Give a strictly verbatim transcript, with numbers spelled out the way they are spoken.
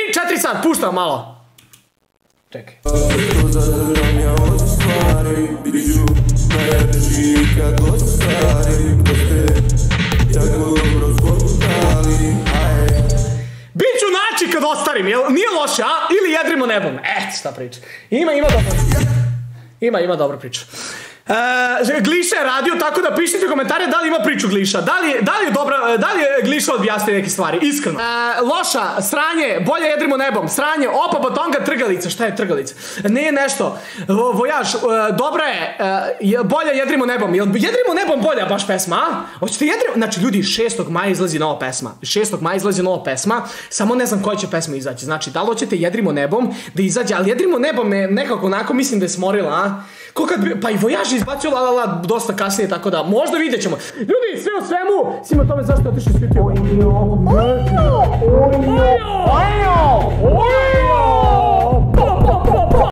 četiri sad, puštam malo. Čekaj. Biću naći kad ostarim, jel nije loše, a? Ili jedrimo nebom. Eto šta priča. Ima, ima dobro. Ima, ima dobro priča. E, Gliša je radio, tako da pišite komentare da li ima priču Gliša. Da li, da li je dobra, da li je Gliša objasnio neke stvari, iskreno. E, loša, sranje, bolje jedrimo nebom, sranje, opa batonga, trgalica. Šta je trgalica? Nije nešto. Vojaž, e, dobra je, e, bolje jedrimo nebom. Jel jedrimo nebom bolja baš pesma, a? Hoćete jedrimo? Znači ljudi, šestog maja izlazi nova pesma. šestog maja izlazi nova pesma, samo ne znam koja će pesma izaći. Znači, da li hoćete jedrimo nebom da izađe, ali jedrimo nebom je nekako onako, mislim da je smorila, a? Ko kad bi, pa i Vojaž izbacio la la la dosta kasnije, tako da možda vidjet ćemo. Ljudi, sve o svemu, svima tome zašto otišli svi ti. Ojo! Ojo! Ojo!